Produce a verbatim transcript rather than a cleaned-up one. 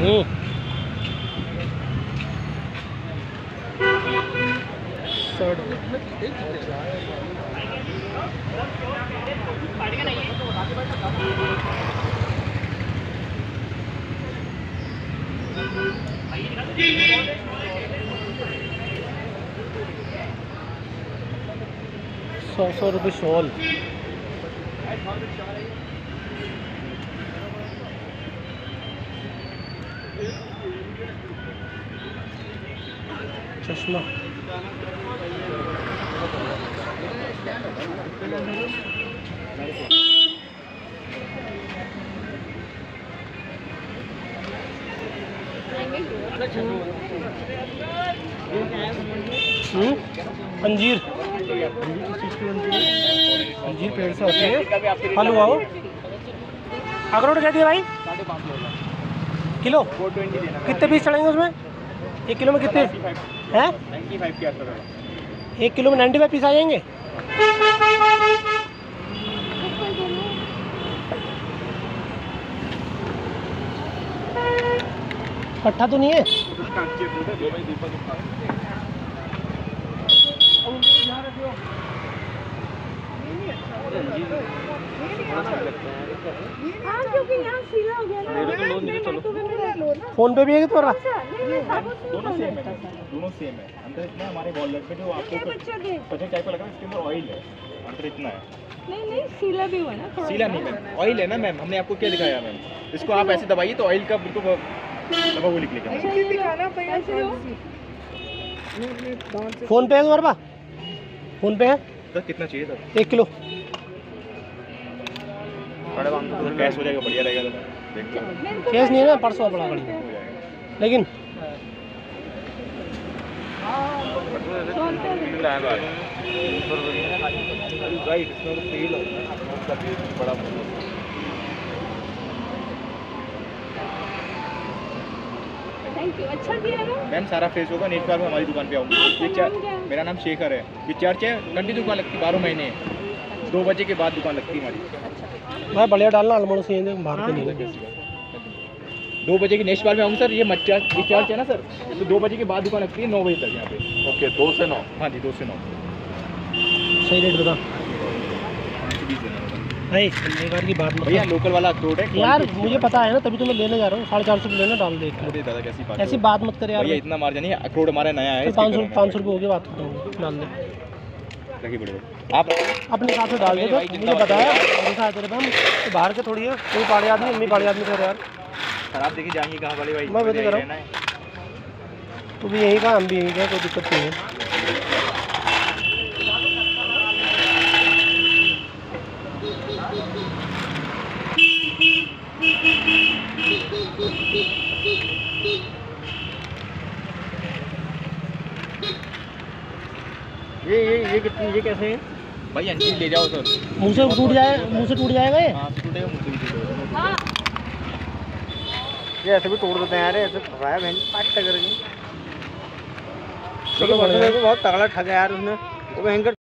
हम्म सौ सौ रुपये शॉल। चश्मा अंजीर अंजीर पेड़ से होती है। फल हुआ हो। अखरोट क्या दिया भाई? किलो कितने पीस चढ़ेंगे उसमें? एक किलो में कितने हैं? एक किलो में नाइन्टी फाइव पीस आ जाएंगे। कट्ठा तो नहीं है? हाँ, क्योंकि यहाँ सीला हो गया ना। फोन पे भी है तुम्हारा? दोनों सेम है, दोनों सेम है। अंदर इतना हमारे वॉलेट पे जो आपको पचास टाइप का लगा, इसके अंदर ऑयल है, अंदर इतना है। नहीं नहीं, सीला भी हुआ ना। सीला नहीं मैम, ऑयल है ना मैम। हमने आपको क्या दिखाया मैम? इसको आप ऐसे दबाइए तो ऑयल का बिल्कुल दबा वो निकलेगा। फोन पे है तुम्हारे पास? फोन पे है सर कितना चाहिए सर? एक किलो। कैश हो जाएगा, बढ़िया रहेगा। तो देखो कैश नहीं है ना, परसों बड़ा गाड़ी लेकिन थैंक यू, अच्छा किया ना मैम। सारा फेस होगा नेट पर हमारी दुकान पे आऊँगी। ये चर्च, मेरा नाम शेखर है। ये चर्च है, कंटिन्यू दुकान लगती है बारह महीने। दो बजे के बाद दुकान लगती है हमारी। भाई बढ़िया डालना, अल्मोड़ से बाहर के नहीं। दो बजे की नेक्स्ट बार में आऊँगा सर। ये मत चर्च, ये चर्च है ना सर, तो दो बजे के बाद दुकान लगती है, नौ बजे तक यहाँ पे। ओके, दो से नौ। हाँ जी, दो से नौ। सही रेट बता भाई। बेकार की बात मत भैया, लोकल वाला अखरोट है यार, मुझे पता है ना, तभी तो मैं लेने जा रहा हूँ। साढ़े चार सौ लेना, डाल दे। अरे दादा कैसी बात ऐसी बात मत कर यार। भैया, इतना मार्जिन नहीं है। अखरोट हमारा नया है। पाँच सौ पाँच सौ रुपये हो गया, बात करता हूँ, डाल दे। आप अपने हिसाब से डाल दे। तो मुझे बताया ऐसा तेरे पे, हम तो बाहर के थोड़ी है। कोई पहाड़ी आदमी, अम्मी पहाड़ी आदमी कर यार। सर आप देखिए जाएंगे कहाँ वाले भाई? मैं बता कर रहा हूँ, तू भी यहीं का, हम भी यहीं का, कोई दिक्कत नहीं है। ये ये ये कितनी, ये कैसे है भाई? अंजीर ले जाओ सर। मुँह से टूट जाए, मुँह से टूट जाएगा ये। हाँ, टूटेगा मुँह से भी टूटेगा। हाँ। ये ऐसे भी तोड़ देते हैं यार, ऐसे फंसाया बहन पाट करके। चलो बहुत तगड़ा ठगा यार उसने, वो भयंकर।